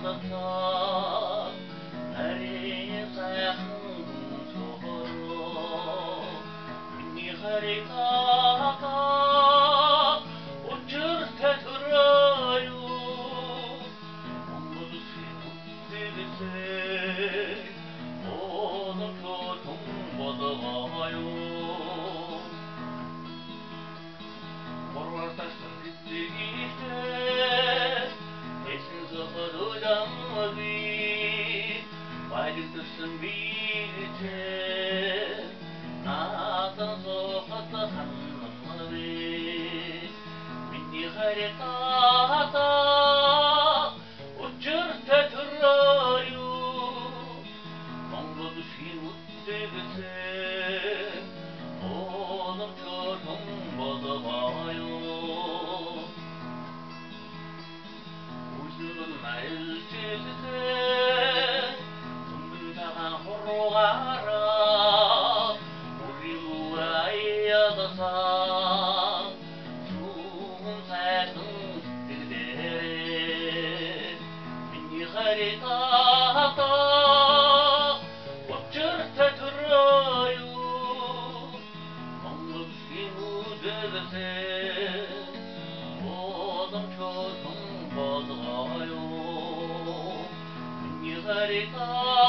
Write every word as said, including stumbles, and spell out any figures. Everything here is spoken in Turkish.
ardımda Nereye sakın soru Minni haritada Uçur tetrayu Olmadı sevdilse Onun çocuğun badağayu Borlar taştın gitti gitti Esin zıhırı canmadı Baylıktırsın birlikte Natan sohbetli hanımları Minni haritada Uçur tetrayu Mongol düşün mutlulukse Oğlum çocuğum badağayu Uzun elçisi Tümdüğün hurgara Urimu ayyadasa Şuhum sakın dilleri Minni haritada Uçur tetrayu Mongol düşün mutlulukse Oğlum çocuğum badağayu Minni haritada